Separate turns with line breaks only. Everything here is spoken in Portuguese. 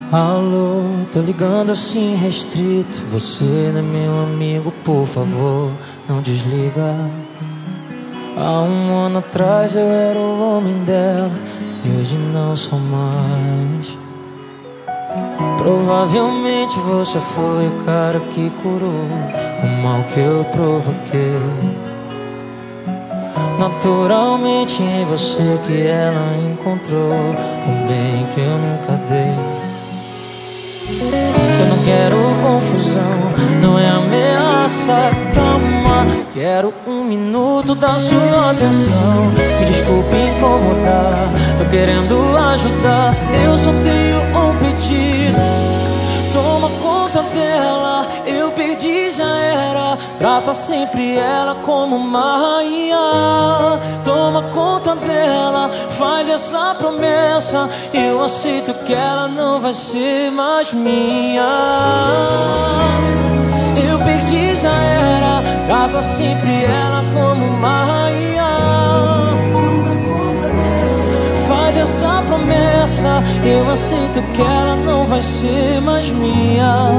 Alô, tô ligando assim restrito. Você não é meu amigo, por favor, não desliga. Há um ano atrás eu era o homem dela e hoje não sou mais. Provavelmente você foi o cara que curou o mal que eu provoquei. Naturalmente em você que ela encontrou um bem que eu nunca dei. Eu não quero confusão, não é ameaça, calma. Quero um minuto da sua atenção. Me desculpe incomodar, tô querendo ajudar. Eu só tenho um pedido: toma conta dela, eu perdi, já era. Trata sempre ela como uma rainha. Toma conta dela, faz essa promessa. Eu aceito que ela não vai ser mais minha. Eu perdi, já era. Trata sempre ela como uma rainha. Faz essa promessa. Eu aceito que ela não vai ser mais minha.